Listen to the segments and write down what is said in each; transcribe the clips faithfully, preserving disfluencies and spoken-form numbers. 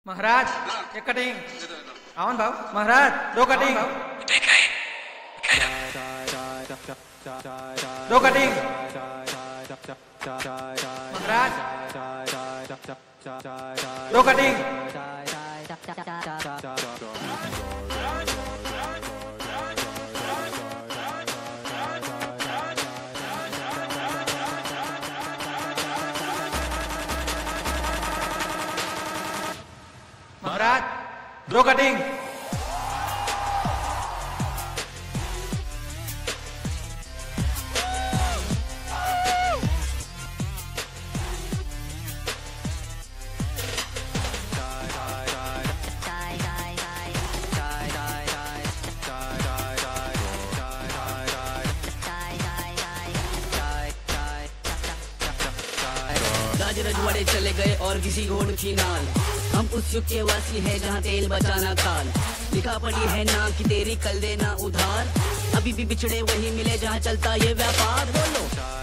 महाराज एक कटिंग आवन भाव महाराज दो कटिंग दो कटिंग महाराज दो कटिंग महाराज दो कटिंग राज रजवाड़े चले गए और किसी घोड़ की नाल। हम उस युग के वासी हैं जहाँ तेल बचाना काल। लिखा पड़ी है नाम की तेरी कल देना उधार। अभी भी बिछड़े वही मिले जहाँ चलता ये व्यापार। बोलो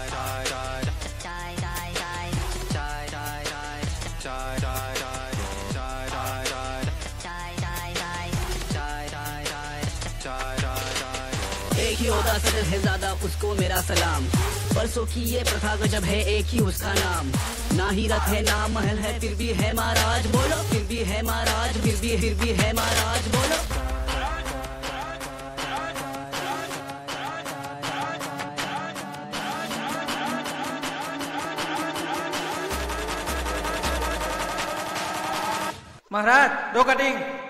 एक ही होता सदर है ज्यादा उसको मेरा सलाम। परसों की ये प्रथा गजब है एक ही उसका नाम। ना ही रथ है ना महल है फिर भी है महाराज। बोलो फिर भी है महाराज फिर भी फिर भी है महाराज। बोलो महाराज दो कटिंग